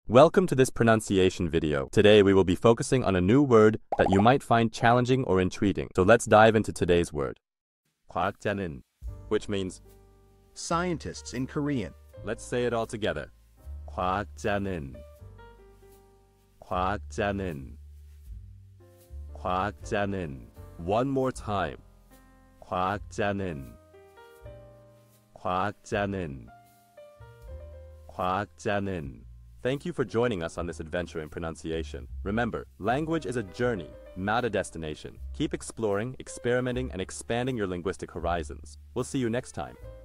Welcome to this pronunciation video. Today we will be focusing on a new word that you might find challenging or intriguing. So let's dive into today's word. 과학자는, which means scientists in Korean. Let's say it all together. 과학자는, 과학자는, 과학자는. One more time. 과학자는, 과학자는, 과학자는. Thank you for joining us on this adventure in pronunciation. Remember, language is a journey, not a destination. Keep exploring, experimenting, and expanding your linguistic horizons. We'll see you next time.